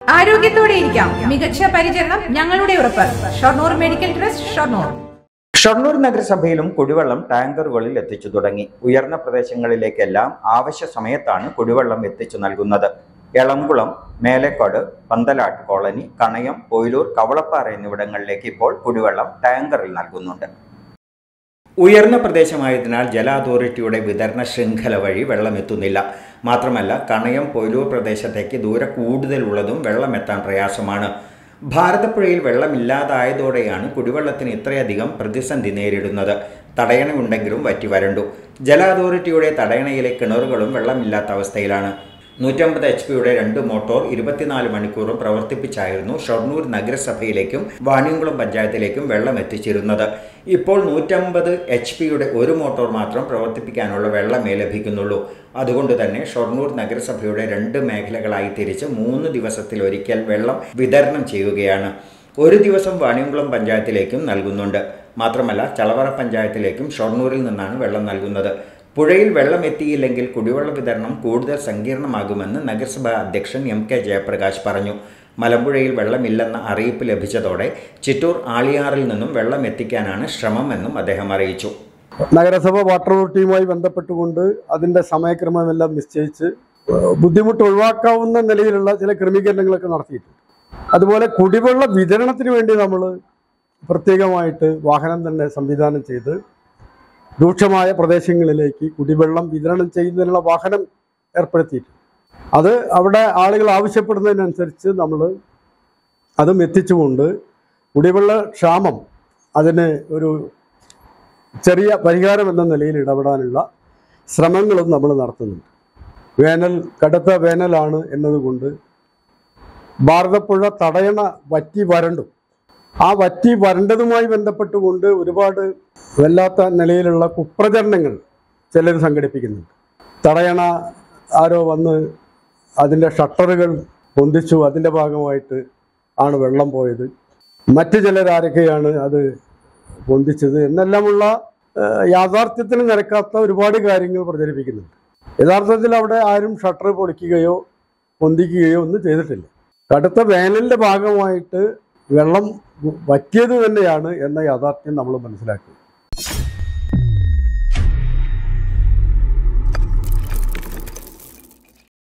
ആരോഗ്യത്തോടെ ഇരിക്കാം. മികച്ച പരിചരണം ഞങ്ങളുടെ ഉറപ്പ്. Shoranur medical trust, Shoranur. ഷൊർണൂർ നഗരസഭയിലും കുടിവെള്ളം ടാങ്കറുകളിൽ എത്തിച്ചു തുടങ്ങി. ഉയർന്ന പ്രദേശങ്ങളിലേക്കെല്ലാം ആവശ്യ സമയത്താണ് കുടിവെള്ളം എത്തിച്ചു നൽകുന്നത്. എളംകുളം, മേലേക്കോട്, പന്തലാട്ട് കോളനി, കണയം, പൊയിലൂർ, കവളപ്പാറ എന്നിവിടങ്ങളിലേക്ക് ഇപ്പോൾ കുടിവെള്ളം ടാങ്കറിൽ നൽകുന്നുണ്ട്. ഉയർന്ന പ്രദേശമായതിനാൽ ജല അതോറിറ്റിയുടെ വിതരണ ശൃംഖല വഴി വെള്ളം എത്തുന്നില്ല. മാത്രമല്ല, കണയം, പൊയിലൂർ പ്രദേശത്തേക്ക് ദൂരെ കൂടുതലുള്ളതും വെള്ളമെത്താൻ പ്രയാസമാണ്. ഭാരതപ്പുഴയിൽ വെള്ളമില്ലാതായതോടെയാണ് കുടിവെള്ളത്തിന് ഇത്രയധികം പ്രതിസന്ധി നേരിടുന്നത്. തടയണയുണ്ടെങ്കിലും വറ്റി വരണ്ടു. ജല അതോറിറ്റിയുടെ തടയണയിലെ കിണറുകളും വെള്ളമില്ലാത്ത അവസ്ഥയിലാണ്. 150 HP-യുടെ 2 മോട്ടോർ 24 മണിക്കൂറും പ്രവർത്തിപ്പിച്ചായിരുന്നു ഷൊർണൂർ നഗരസഭയിലേക്കും വാണിയംകുളം പഞ്ചായത്തിലേക്കും വെള്ളം എത്തിച്ചിരുന്നത്. ഇപ്പോൾ 150 HP-യുടെ 1 മോട്ടോർ മാത്രം പ്രവർത്തിപ്പിക്കാനുള്ള വെള്ളമേ ലഭിക്കുന്നുള്ളൂ. അതുകൊണ്ട് തന്നെ ഷൊർണൂർ നഗരസഭയുടെ 2 മേഖലകളായി തിരിച്ച് 3 ദിവസത്തിലൊരിക്കൽ വെള്ളം വിതരണം ചെയ്യുകയാണ്. ഒരു ദിവസം വാണിയംകുളം പഞ്ചായത്തിലേക്കും നൽകുന്നുണ്ട്. മാത്രമല്ല, ചളവറ പഞ്ചായത്തിലേക്കും ഷൊർണൂരിൽ നിന്നാണ് വെള്ളം നൽകുന്നത്. പുഴയിൽ വെള്ളം എത്തിയില്ലെങ്കിൽ കുടിവെള്ള വിതരണം കൂടുതൽ സങ്കീർണമാകുമെന്ന് നഗരസഭാ അധ്യക്ഷൻ MK ജയപ്രകാശ് പറഞ്ഞു. മലമ്പുഴയിൽ വെള്ളമില്ലെന്ന അറിയിപ്പ് ലഭിച്ചതോടെ ചിറ്റൂർ ആളിയാറിൽ നിന്നും വെള്ളം എത്തിക്കാനാണ് ശ്രമമെന്നും അദ്ദേഹം അറിയിച്ചു. നഗരസഭ വാട്ടർ അതോറിറ്റിയുമായി ബന്ധപ്പെട്ടുകൊണ്ട് അതിൻ്റെ സമയക്രമമെല്ലാം നിശ്ചയിച്ച് ബുദ്ധിമുട്ട് ഒഴിവാക്കാവുന്ന നിലയിലുള്ള ചില ക്രമീകരണങ്ങളൊക്കെ നടത്തിയിട്ടുണ്ട്. അതുപോലെ കുടിവെള്ള വിതരണത്തിന് വേണ്ടി നമ്മൾ പ്രത്യേകമായിട്ട് വാഹനം തന്നെ സംവിധാനം ചെയ്ത് രൂക്ഷമായ പ്രദേശങ്ങളിലേക്ക് കുടിവെള്ളം വിതരണം ചെയ്യുന്നതിനുള്ള വാഹനം ഏർപ്പെടുത്തിയിട്ടുണ്ട്. അത് അവിടെ ആളുകൾ ആവശ്യപ്പെടുന്നതിനനുസരിച്ച് നമ്മൾ അതും എത്തിച്ചുകൊണ്ട് കുടിവെള്ള ക്ഷാമം അതിന് ഒരു ചെറിയ പരിഹാരം എന്ന നിലയിൽ ഇടപെടാനുള്ള ശ്രമങ്ങളും നമ്മൾ നടത്തുന്നുണ്ട്. കടുത്ത വേനലാണ് എന്നതുകൊണ്ട് ഭാരതപ്പുഴ തടയണ വറ്റി വരണ്ടു. ആ വറ്റി വരണ്ടതുമായി ബന്ധപ്പെട്ടുകൊണ്ട് ഒരുപാട് വല്ലാത്ത നിലയിലുള്ള കുപ്രചരണങ്ങൾ ചിലർ സംഘടിപ്പിക്കുന്നുണ്ട്. തടയണ ആരോ വന്ന് അതിൻ്റെ ഷട്ടറുകൾ പൊന്തിച്ചു, അതിൻ്റെ ഭാഗമായിട്ട് ആണ് വെള്ളം പോയത്, മറ്റു ചിലരാരൊക്കെയാണ് അത് പൊന്തിച്ചത് എന്നെല്ലാമുള്ള യാഥാർത്ഥ്യത്തിന് നിരക്കാത്ത ഒരുപാട് കാര്യങ്ങൾ പ്രചരിപ്പിക്കുന്നുണ്ട്. യഥാർത്ഥത്തിൽ അവിടെ ആരും ഷട്ടർ പൊളിക്കുകയോ പൊന്തിക്കുകയോ ഒന്നും ചെയ്തിട്ടില്ല. കടുത്ത വേനലിൻ്റെ ഭാഗമായിട്ട് വെള്ളം വറ്റിയത് തന്നെയാണ് എന്ന യാഥാർത്ഥ്യം നമ്മൾ മനസ്സിലാക്കി.